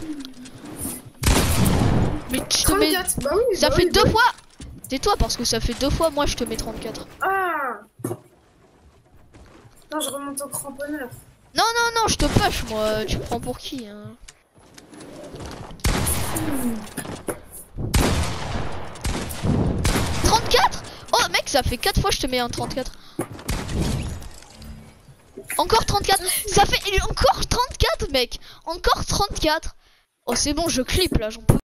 Mais je te mets... 34. Bah oui, Ça bah fait oui, deux bah oui. fois. Tais-toi parce que ça fait 2 fois, moi je te mets 34. Ah. Non, je remonte au cramponneur. Non, non, non, je te push moi, tu me prends pour qui hein? 34. Oh mec, ça fait 4 fois je te mets un 34. Encore 34. Ça fait encore 34 mec. Encore 34. Oh c'est bon, je clip là, j'en peux